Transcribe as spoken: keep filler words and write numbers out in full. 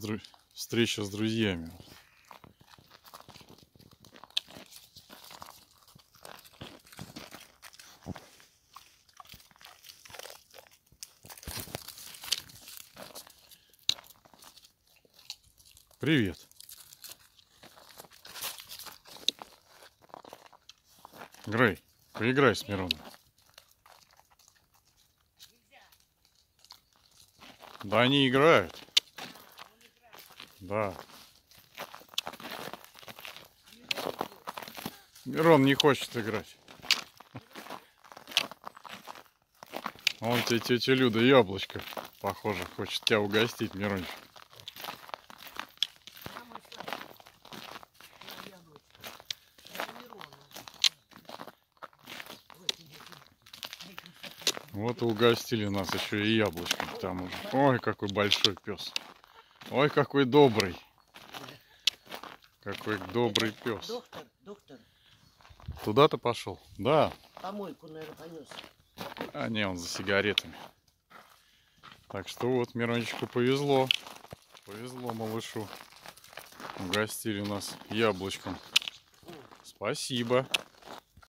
дру... встреча с друзьями. Привет. Грей, поиграй с Мироном. Да они играют. Да. Мирон не хочет играть. Вон тебе тетя Люда яблочко, похоже, хочет тебя угостить, Мирончик. Вот и угостили нас еще и яблочком к тому же. Ой, какой большой пес. Ой, какой добрый. Какой добрый пес. Доктор, доктор. Туда-то пошел? Да. Помойку, наверное, понес. А не, он за сигаретами. Так что вот, Мирончику повезло. Повезло малышу. Угостили нас яблочком. Спасибо.